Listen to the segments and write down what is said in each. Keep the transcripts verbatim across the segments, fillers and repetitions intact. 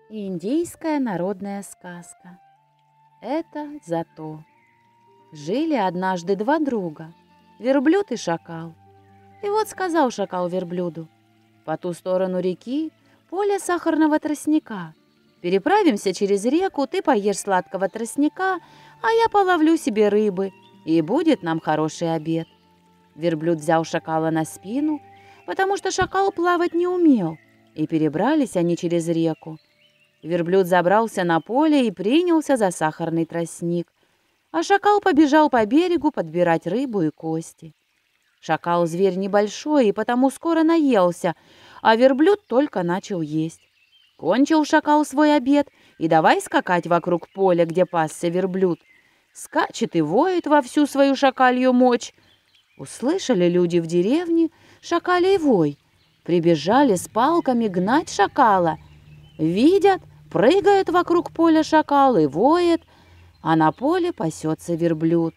Индийская народная сказка. Это за то. Жили однажды два друга, верблюд и шакал. И вот сказал шакал верблюду: по ту сторону реки поле сахарного тростника. Переправимся через реку, ты поешь сладкого тростника, а я половлю себе рыбы, и будет нам хороший обед. Верблюд взял шакала на спину, потому что шакал плавать не умел, и перебрались они через реку. Верблюд забрался на поле и принялся за сахарный тростник, а шакал побежал по берегу подбирать рыбу и кости. Шакал зверь небольшой и потому скоро наелся, а верблюд только начал есть. Кончил шакал свой обед и давай скакать вокруг поля, где пасся верблюд. Скачет и воет во всю свою шакалью мочь. Услышали люди в деревне шакалий вой, прибежали с палками гнать шакала. Видят, прыгает вокруг поля шакал и воет, а на поле пасется верблюд.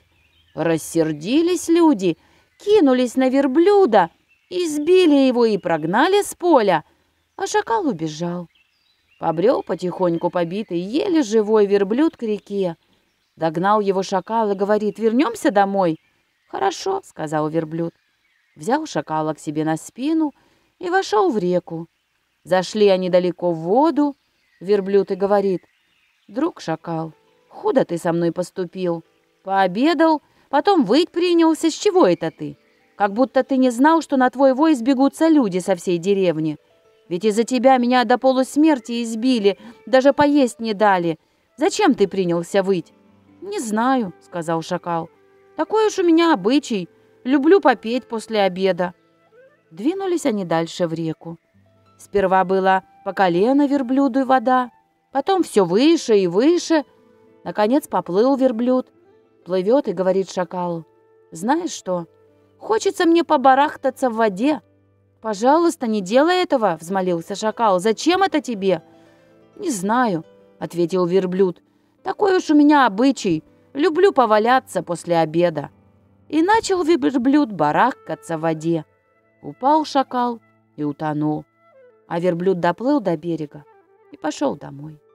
Рассердились люди, кинулись на верблюда, избили его и прогнали с поля, а шакал убежал. Побрел потихоньку побитый, еле живой верблюд к реке. Догнал его шакал и говорит: вернемся домой. Хорошо, сказал верблюд. Взял шакала к себе на спину и вошел в реку. Зашли они далеко в воду. Верблюд и говорит: друг шакал, худо ты со мной поступил. Пообедал, потом выть принялся. С чего это ты? Как будто ты не знал, что на твой вой сбегутся люди со всей деревни. Ведь из-за тебя меня до полусмерти избили, даже поесть не дали. Зачем ты принялся выть? Не знаю, сказал шакал. Такой уж у меня обычай. Люблю попеть после обеда. Двинулись они дальше в реку. Сперва было по колено верблюду вода, потом все выше и выше. Наконец поплыл верблюд. Плывет и говорит шакалу: знаешь что, хочется мне побарахтаться в воде. Пожалуйста, не делай этого, взмолился шакал. Зачем это тебе? Не знаю, ответил верблюд. Такой уж у меня обычай. Люблю поваляться после обеда. И начал верблюд барахкаться в воде. Упал шакал и утонул. А верблюд доплыл до берега и пошел домой.